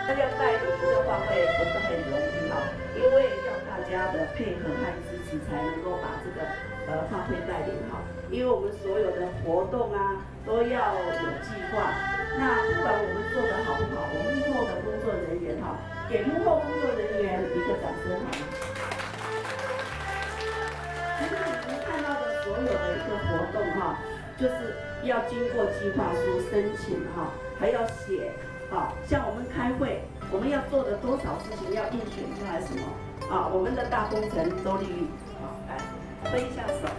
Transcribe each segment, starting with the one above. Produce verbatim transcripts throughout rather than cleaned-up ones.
那要带领一个花卉不是很容易哈，因为要大家的配合和支持，才能够把这个呃花卉带领好。因为我们所有的活动啊都要有计划。那不管我们做的好不好，我们幕后的工作人员哈，给幕后工作人员一个掌声好吗？其实你们看到的所有的一个活动哈，就是要经过计划书申请哈，还要写。 啊，像我们开会，我们要做的多少事情要印选出来什么？啊，我们的大工程周丽玉，好，来挥一下手，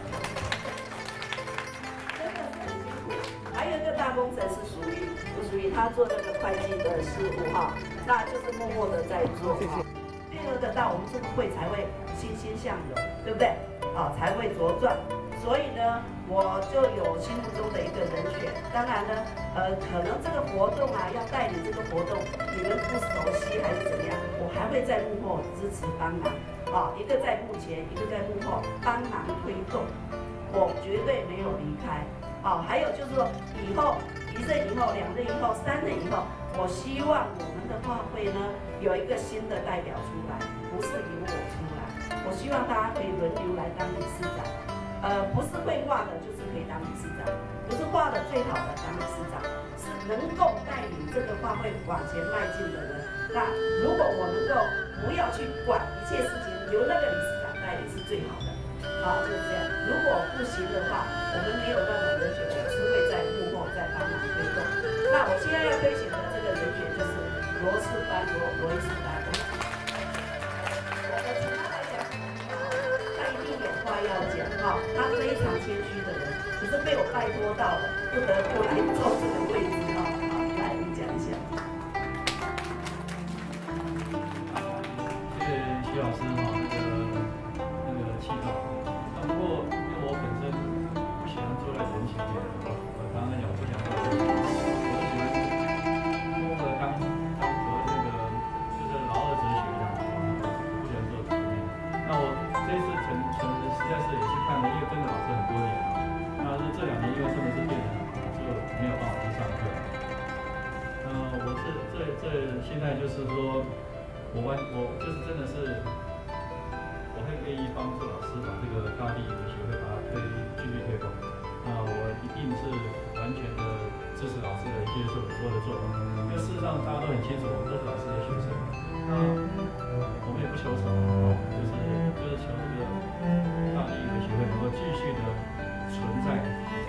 真的是很辛苦。还有一个大工程是属于不属于他做这个会计的事务哈，那就是默默的在做哈。配合得到，我们这个会才会欣欣向荣，对不对？啊，才会茁壮。 所以呢，我就有心目中的一个人选。当然呢，呃，可能这个活动啊，要带领这个活动，你们不熟悉还是怎么样，我还会在幕后支持帮忙。啊，一个在幕前，一个在幕后帮忙推动，我绝对没有离开。啊，还有就是说，以后一任以后、两任以后、三任以后，我希望我们的画会呢有一个新的代表出来，不是由我出来。我希望大家可以轮流来当理事长。 呃，不是会画的，就是可以当理事长；不是画的最好的当理事长，是能够带领这个画会往前迈进的人。那如果我能够不要去管一切事情，由那个理事长带领是最好的。好，就是这样。如果不行的话，我们没有办法人选，我是会在幕后再帮忙推动。那我现在要推选的这个人选就是罗世班罗罗医师班。 要讲哈，他非常谦虚的人，可是被我拜托到了，不得不来做这个位置哈。好，来你讲一下。 谢谢徐老师哈，那个那个祈祷。那不过因为我本身不喜欢坐在人前面，我刚刚讲不想坐，我喜欢默默的当当做那个就是老二哲学一样，不喜欢坐前面。那我这次纯纯。 实在是也去看了，因为跟着老师很多年了。那是这两年因为真的是变得就没有办法去上课。呃，我这这这现在就是说，我完我就是真的是，我很愿意帮助老师把这个大地文学会把它推继续推广。那我一定是完全的支持老师的一些所所有的作为。因为事实上大家都很清楚，我们都是老师的学生。那我们也不求什么，就是就是求这个。 大地文学会能够继续的存在，